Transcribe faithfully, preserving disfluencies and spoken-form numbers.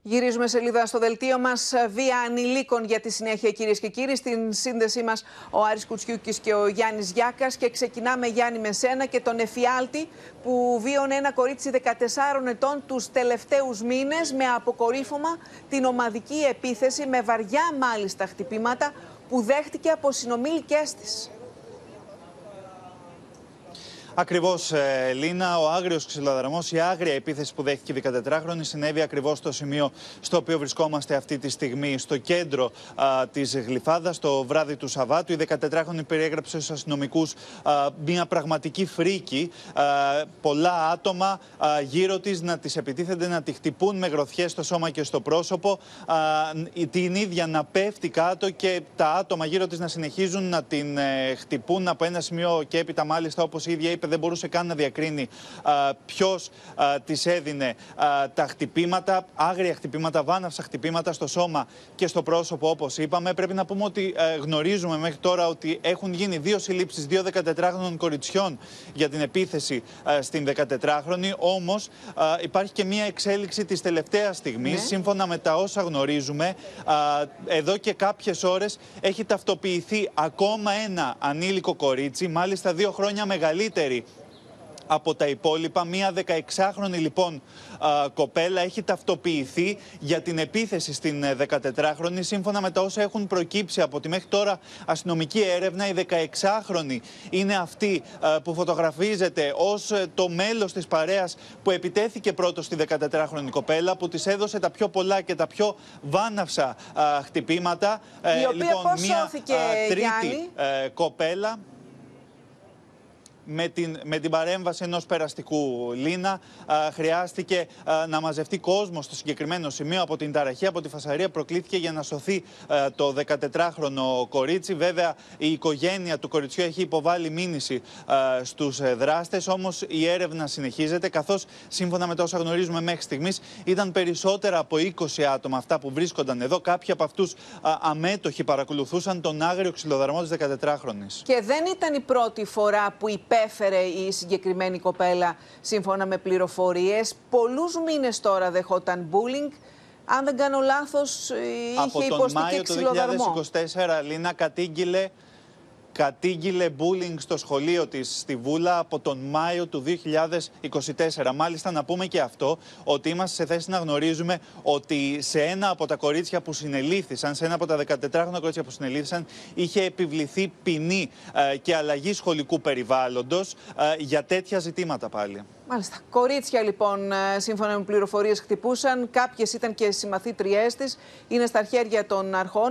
Γυρίζουμε σελίδα στο δελτίο μας. Βία ανηλίκων για τη συνέχεια, κυρίες και κύριοι. Στην σύνδεσή μας ο Άρης Κουτσιούκης και ο Γιάννης Γιάκας. Και ξεκινάμε, Γιάννη, με σένα και τον εφιάλτη που βίωνε ένα κορίτσι δεκατεσσάρων ετών τους τελευταίους μήνες με αποκορύφωμα την ομαδική επίθεση, με βαριά μάλιστα χτυπήματα που δέχτηκε από συνομήλικες της. Ακριβώς, ε, Λίνα, ο άγριος ξυλοδαρμός, η άγρια επίθεση που δέχτηκε η δεκατετράχρονη συνέβη ακριβώς στο σημείο στο οποίο βρισκόμαστε αυτή τη στιγμή, στο κέντρο α, της Γλυφάδας, το βράδυ του Σαββάτου. Η δεκατετράχρονη περιέγραψε στους αστυνομικούς α, μια πραγματική φρίκη. Α, πολλά άτομα α, γύρω της να της επιτίθενται, να τη χτυπούν με γροθιές στο σώμα και στο πρόσωπο, α, την ίδια να πέφτει κάτω και τα άτομα γύρω της να συνεχίζουν να την ε, χτυπούν από ένα σημείο και έπειτα, μάλιστα, όπως η ίδια είπε, δεν μπορούσε καν να διακρίνει α, ποιος α, της έδινε α, τα χτυπήματα, άγρια χτυπήματα, βάναυσα χτυπήματα στο σώμα και στο πρόσωπο, όπως είπαμε. Πρέπει να πούμε ότι α, γνωρίζουμε μέχρι τώρα ότι έχουν γίνει δύο συλλήψεις δύο δεκατετράχρονων κοριτσιών για την επίθεση α, στην δεκατετράχρονη. Όμως α, υπάρχει και μία εξέλιξη της τελευταίας στιγμής. Ναι. Σύμφωνα με τα όσα γνωρίζουμε, α, εδώ και κάποιες ώρες έχει ταυτοποιηθεί ακόμα ένα ανήλικο κορίτσι, μάλιστα δύο χρόνια μεγαλύτερη από τα υπόλοιπα. Μία δεκαεξάχρονη λοιπόν α, κοπέλα έχει ταυτοποιηθεί για την επίθεση στην δεκατετράχρονη. Σύμφωνα με τα όσα έχουν προκύψει από τη μέχρι τώρα αστυνομική έρευνα, η δεκαεξάχρονη είναι αυτή α, που φωτογραφίζεται ως το μέλος της παρέας που επιτέθηκε πρώτος στη δεκατετράχρονη κοπέλα, που της έδωσε τα πιο πολλά και τα πιο βάναυσα α, χτυπήματα. Η ε, οποία λοιπόν, πώς μία σώθηκε, α, τρίτη Γιάννη? ε, κοπέλα. Με την, με την παρέμβαση ενός περαστικού, Λίνα, α, χρειάστηκε α, να μαζευτεί κόσμο στο συγκεκριμένο σημείο από την ταραχή, από τη φασαρία προκλήθηκε για να σωθεί α, το δεκατετράχρονο κορίτσι. Βέβαια, η οικογένεια του κοριτσιού έχει υποβάλει μήνυση α, στους ε, δράστες, όμως η έρευνα συνεχίζεται, καθώς σύμφωνα με τα όσα γνωρίζουμε μέχρι στιγμής ήταν περισσότερα από είκοσι άτομα αυτά που βρίσκονταν εδώ. Κάποιοι από αυτούς α, αμέτωχοι παρακολουθούσαν τον άγριο ξυλοδαρμό της δεκατετράχρονης. Και δεν ήταν η πρώτη φορά που υπέφερε η συγκεκριμένη κοπέλα, σύμφωνα με πληροφορίες. Πολλούς μήνες τώρα δεχόταν bullying. Αν δεν κάνω λάθος, είχε υποστεί και ξυλοδαρμό. Από τον Μάιο του δύο χιλιάδες είκοσι τέσσερα, Λίνα, κατήγγειλε, κατήγγειλε bullying στο σχολείο της στη Βούλα από τον Μάιο του δύο χιλιάδες είκοσι τέσσερα. Μάλιστα, να πούμε και αυτό, ότι είμαστε σε θέση να γνωρίζουμε ότι σε ένα από τα κορίτσια που συνελήφθησαν, σε ένα από τα δεκατετράχρονα κορίτσια που συνελήφθησαν, είχε επιβληθεί ποινή ε, και αλλαγή σχολικού περιβάλλοντος ε, για τέτοια ζητήματα πάλι. Μάλιστα. Κορίτσια λοιπόν, σύμφωνα με πληροφορίες, χτυπούσαν. Κάποιες ήταν και συμμαθήτριές της. Είναι στα χέρια των αρχών.